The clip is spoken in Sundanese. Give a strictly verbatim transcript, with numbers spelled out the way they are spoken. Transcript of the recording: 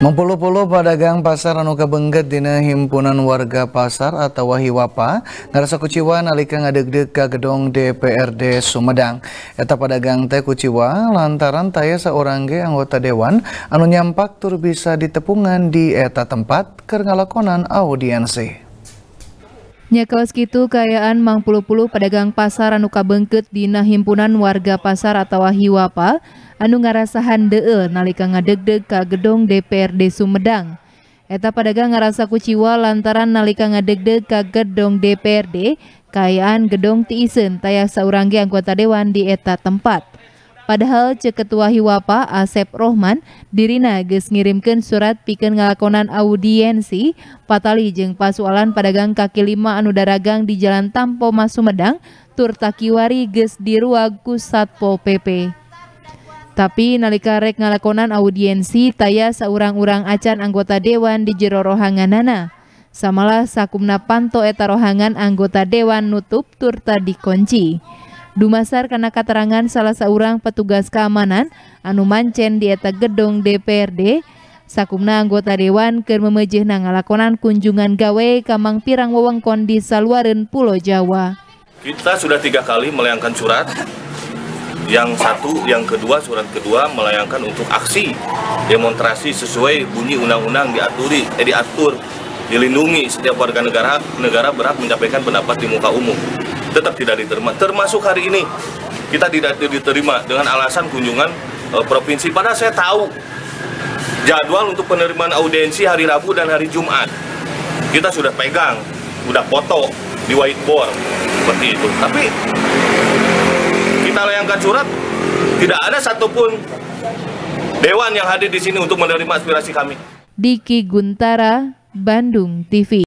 Mempuluh-puluh pedagang pasar anu kabengget dina himpunan warga pasar atau Hiwapa ngarasa kuciwa nalika ngadegdeg ka gedung D P R D Sumedang. Eta pedagang teh kuciwa lantaran taya saurang ge anggota dewan anu nyampak tur bisa ditepungan di eta tempat keur ngalakonan audiensi. Nya kaos kitu kayaan mangpuluh-puluh pedagang pasar anu kabengkeut dina himpunan warga pasar atau Hiwapa anu ngarasa handeueul nalika ngadegdeg ka gedung D P R D Sumedang. Eta pedagang ngarasa kuciwa lantaran nalika ngadegdeg ka gedung D P R D kayaan gedung ti iseun taya saurang ge anggota dewan di eta tempat. Padahal cek ketua Hiwapa Asep Rohman dirina geus ngirimkeun surat pikeun ngalakonan audiensi patali jeung pasualan pedagang kaki lima anu daragang di Jalan Tampo Mas Sumedang tur takiwari geus diruag ku Satpol P P. Tapi nalika rek ngalakonan audiensi taya saurang-urang acan anggota dewan di jero rohanganana. Samalah sakumna panto eta rohangan anggota dewan nutup tur tadi kunci. Dumasar karena keterangan salah seorang petugas keamanan anu mancen di eta gedung D P R D, sakumna anggota dewan keur memejehna ngalakonan kunjungan gawe ka mangpirang wewengkon di saluareun Pulo Jawa. Kita sudah tiga kali melayangkan surat. Yang satu, yang kedua, surat kedua melayangkan untuk aksi demonstrasi sesuai bunyi undang-undang diaturi, eh, diatur, dilindungi setiap warga negara negara berhak menyampaikan pendapat di muka umum. Tetap tidak diterima, termasuk hari ini kita tidak diterima dengan alasan kunjungan e, provinsi. Padahal saya tahu jadwal untuk penerimaan audiensi hari Rabu dan hari Jumat kita sudah pegang, sudah foto di whiteboard seperti itu. Tapi kita layangkan surat, tidak ada satupun dewan yang hadir di sini untuk menerima aspirasi kami. Diki Guntara, Bandung T V.